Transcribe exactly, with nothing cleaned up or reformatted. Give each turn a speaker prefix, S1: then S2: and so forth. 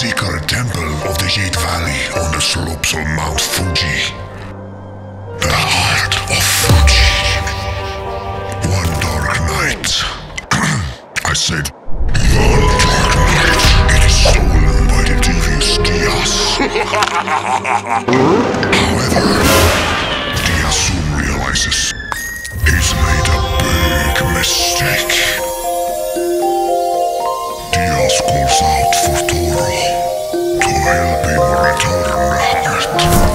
S1: secret temple of the Jade Valley on the slopes of Mount Fuji. The heart of Fuji. One dark night. I said, one dark night. It is stolen by the devious Diaz. However, Diaz soon realizes he's made a big mistake. Diaz calls out for Toro to help him return the heart.